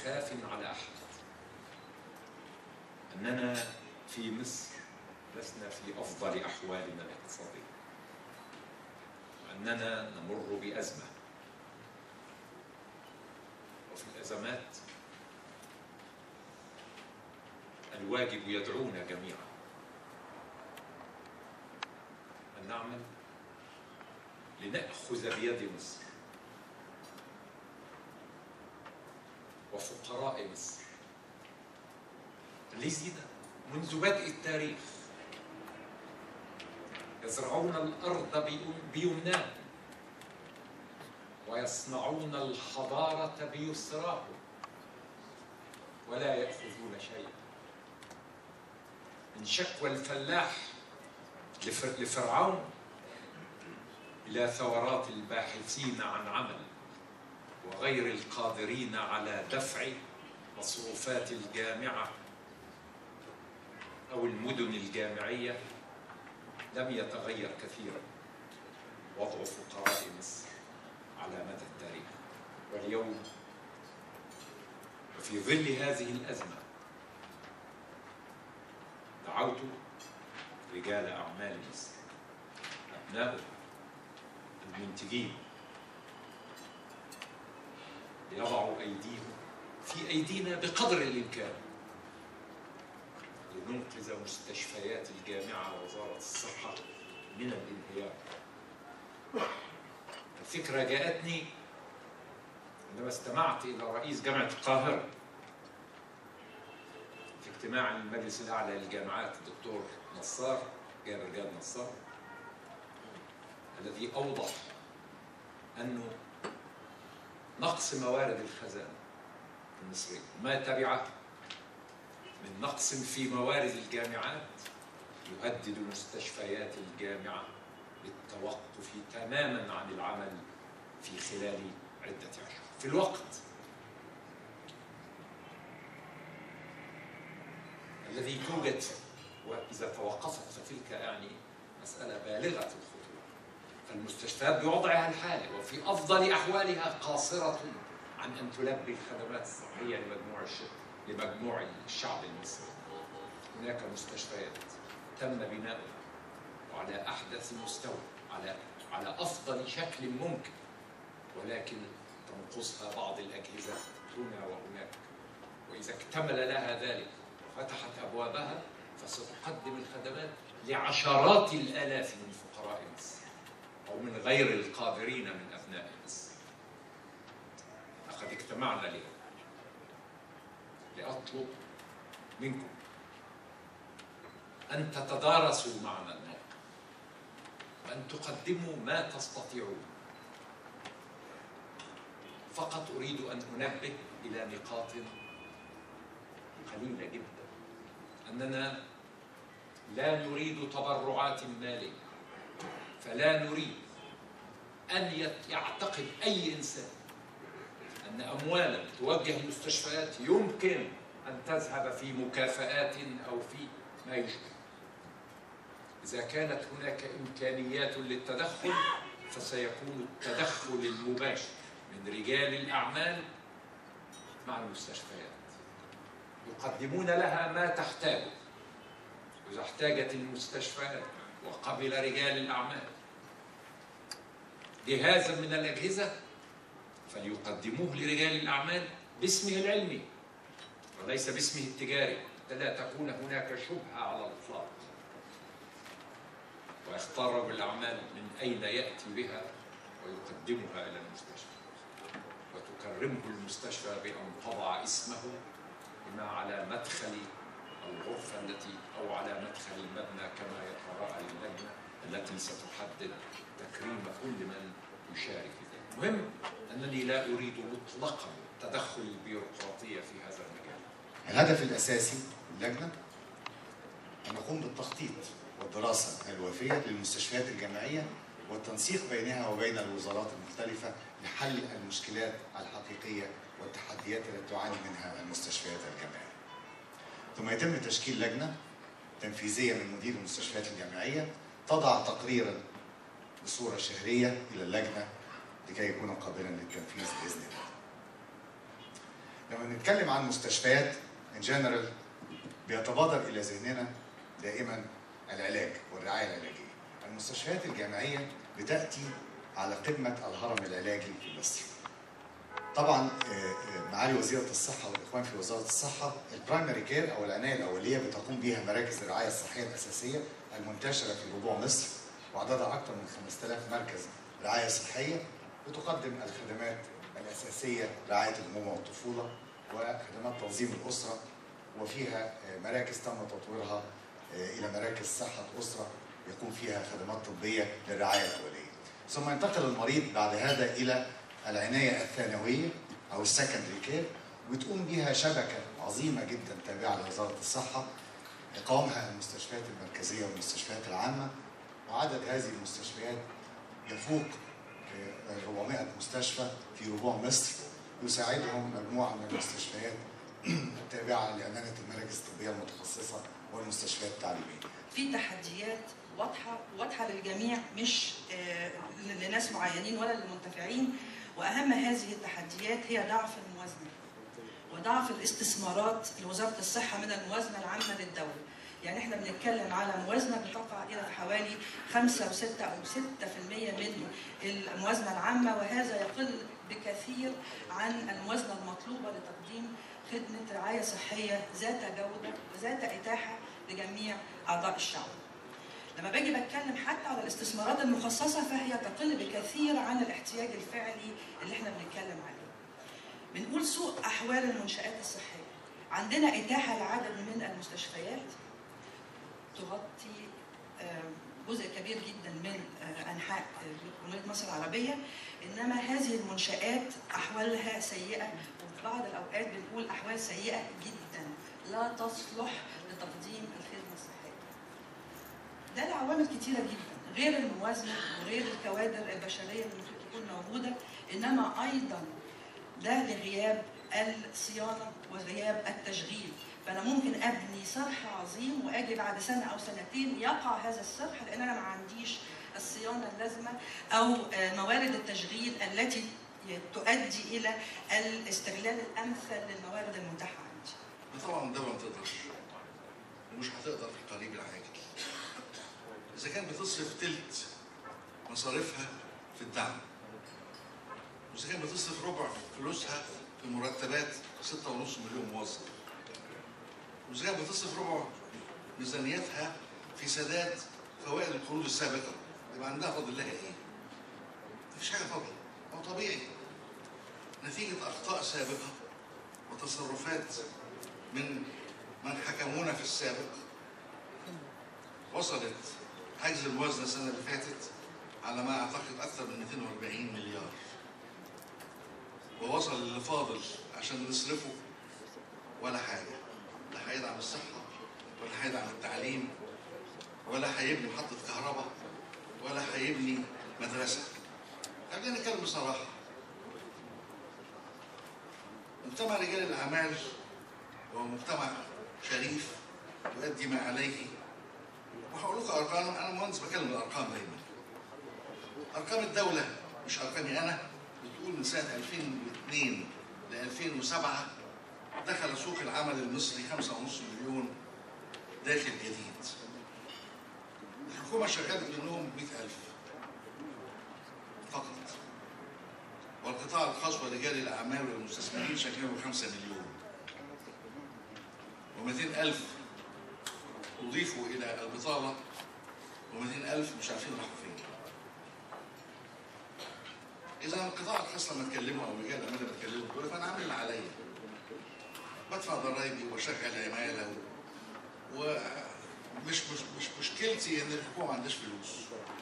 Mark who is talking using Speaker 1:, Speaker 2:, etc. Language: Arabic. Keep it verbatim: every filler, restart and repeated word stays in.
Speaker 1: خاف على أحد أننا في مصر لسنا في أفضل أحوالنا الاقتصادية، وأننا نمر بأزمة، وفي الأزمات الواجب يدعونا جميعا أن نعمل لنأخذ بيد مصر وفقراء مصر الذين منذ بدء التاريخ يزرعون الأرض بيمناهم ويصنعون الحضارة بيسراهم ولا يأخذون شيئا، من شكوى الفلاح لفرعون إلى ثورات الباحثين عن عمل وغير القادرين على دفع مصروفات الجامعة أو المدن الجامعية. لم يتغير كثيرا وضع فقراء مصر على مدى التاريخ. واليوم وفي ظل هذه الأزمة دعوت رجال أعمال مصر، أبناء المنتجين، ليضعوا أيديهم في أيدينا بقدر الإمكان لننقذ مستشفيات الجامعة ووزارة الصحة من الانهيار. الفكرة جاءتني عندما استمعت إلى رئيس جامعة القاهرة في اجتماع المجلس الأعلى للجامعات الدكتور نصار جابر جاد نصار، الذي أوضح أنه نقص موارد الخزانة المصرية ما تبعه من نقص في موارد الجامعات يهدد مستشفيات الجامعة بالتوقف تماما عن العمل في خلال عدة أشهر، في الوقت الذي توجد فيه. وإذا توقفت فتلك يعني مسألة بالغة الخطورة. فالمستشفيات بوضعها الحالي وفي أفضل أحوالها قاصرة عن أن تلبي الخدمات الصحية لمجموع الشعب لمجموع الشعب المصري. هناك مستشفيات تم بناؤها وعلى أحدث مستوى، على على أفضل شكل ممكن، ولكن تنقصها بعض الأجهزة هنا وهناك. وإذا اكتمل لها ذلك وفتحت أبوابها فستقدم الخدمات لعشرات الآلاف من فقراء مصر أو من غير القادرين من أبناء مصر. لقد اجتمعنا اليوم لأطلب منكم أن تتدارسوا معنا الموقف وأن تقدموا ما تستطيعون. فقط أريد أن أنبه إلى نقاط قليلة جدا. أننا لا نريد تبرعات مالية، فلا نريد أن يعتقد أي إنسان أن أموالا توجه المستشفيات يمكن أن تذهب في مكافآت أو في ما يشبه. إذا كانت هناك إمكانيات للتدخل فسيكون التدخل المباشر من رجال الأعمال مع المستشفيات، يقدمون لها ما تحتاجه. إذا احتاجت المستشفيات وقبل رجال الأعمال جهازا من الأجهزة فليقدموه لرجال الأعمال باسمه العلمي وليس باسمه التجاري، حتى لا تكون هناك شبهة على الإطلاق. ويختار رجل الأعمال من أين يأتي بها ويقدمها إلى المستشفى، وتكرمه المستشفى بأن تضع اسمه إما على مدخل الغرفة التي أو على مدخل المبنى كما يتراءى اللجنة التي ستحدد تكريم كل من يشارك في ذلك. المهم أنني لا أريد مطلقا تدخل البيروقراطية في هذا المجال.
Speaker 2: الهدف الأساسي للجنة أن نقوم بالتخطيط والدراسة الوافية للمستشفيات الجامعية والتنسيق بينها وبين الوزارات المختلفة لحل المشكلات الحقيقية والتحديات التي تعاني منها المستشفيات الجامعية. ثم يتم تشكيل لجنة تنفيذية من مدير المستشفيات الجامعية تضع تقريرا بصورة شهرية إلى اللجنة لكي يكون قابلا للتنفيذ بإذن الله. لما نتكلم عن مستشفيات ان جنرال بيتبادر الى ذهننا دائما العلاج والرعايه العلاجيه. المستشفيات الجامعيه بتاتي على قمه الهرم العلاجي في مصر. طبعا معالي وزيره الصحه والاخوان في وزاره الصحه البرايمري كير او العنايه الاوليه بتقوم بها مراكز الرعايه الصحيه الاساسيه المنتشره في ربوع مصر، وعددها اكثر من خمسة آلاف مركز رعايه صحيه بتقدم الخدمات الاساسيه رعايه الامومه والطفوله وخدمات تنظيم الاسره، وفيها مراكز تم تطويرها الى مراكز صحه اسره يقوم فيها خدمات طبيه للرعايه الاوليه. ثم ينتقل المريض بعد هذا الى العنايه الثانويه او السكندري كير، وتقوم بها شبكه عظيمه جدا تابعه لوزاره الصحه قوامها المستشفيات المركزيه والمستشفيات العامه، وعدد هذه المستشفيات يفوق أربعمائة مستشفى في ربوع مصر، يساعدهم مجموعه من المستشفيات التابعه لامانه المراكز الطبيه المتخصصه والمستشفيات التعليميه.
Speaker 3: في تحديات واضحه واضحه للجميع، مش لناس معينين ولا للمنتفعين، واهم هذه التحديات هي ضعف الموازنه وضعف الاستثمارات لوزاره الصحه من الموازنه العامه للدوله. يعني احنا بنتكلم على موازنه بتقع الى حوالي خمسة وستة او ستة في المئة من الموازنه العامه، وهذا يقل بكثير عن الموازنه المطلوبه لتقديم خدمه رعايه صحيه ذات جوده وذات اتاحه لجميع اعضاء الشعب. لما باجي بتكلم حتى على الاستثمارات المخصصه فهي تقل بكثير عن الاحتياج الفعلي اللي احنا بنتكلم عليه. بنقول سوء احوال المنشآت الصحيه. عندنا اتاحه لعدد من المستشفيات تغطي جزء كبير جدا من انحاء جمهوريه مصر العربيه، انما هذه المنشآت احوالها سيئه، وفي بعض الاوقات بنقول احوال سيئه جدا لا تصلح لتقديم الخدمه الصحيه. ده لعوامل كتيره جدا غير الموازنه وغير الكوادر البشريه اللي المفروض تكون موجوده، انما ايضا ده لغياب الصيانه وغياب التشغيل. فانا ممكن ابني صرح عظيم واجي بعد سنه او سنتين يقع هذا الصرح لان انا ما عنديش الصيانه اللازمه او موارد التشغيل التي تؤدي الى الاستغلال الامثل للموارد المتاحه عندي.
Speaker 4: طبعا الدوله ما تقدرش ومش هتقدر في القريب العاجل. اذا كانت بتصرف ثلث مصاريفها في الدعم، واذا كانت بتصرف ربع فلوسها في مرتبات ستة ونص مليون موظف، وإذا كانت بتصرف ربع ميزانيتها في سداد فوائد القروض السابقة، يبقى عندها فضل الله إيه؟ مفيش حاجة فضل، هو طبيعي. نتيجة أخطاء سابقة وتصرفات من من حكمونا في السابق، وصلت حجز الموازنة السنة اللي فاتت على ما أعتقد أكثر من مئتين وأربعين مليار، ووصل اللي فاضل عشان نصرفه ولا حاجة. لا هيدعم الصحة ولا هيدعم التعليم ولا هيبني محطة كهرباء ولا هيبني مدرسة. خلينا نتكلم بصراحة. مجتمع رجال الأعمال هو مجتمع شريف يؤدي ما عليه. وهقول لكم أرقام، أنا مهندس بكلم بالأرقام دايما. أرقام الدولة مش أرقامي أنا، بتقول من سنة ألفين واثنين ل ألفين وسبعة دخل سوق العمل المصري خمسة ونص مليون داخل جديد. الحكومة شغلت منهم مئة ألف فقط، والقطاع الخاص ورجال الأعمال والمستثمرين شغلوا خمسة مليون، ومئتين ألف أضيفوا إلى البطالة، ومئتين ألف مش عارفين راحوا فين. إذا القطاع الخاص لما اتكلموا أو رجال الأعمال لما اتكلموا بيقولوا فأنا عامل اللي عليا، بدفع ضرايبي واشغل عماله، ومش مش مش مشكلتي ان الحكومه ما عندهاش فلوس.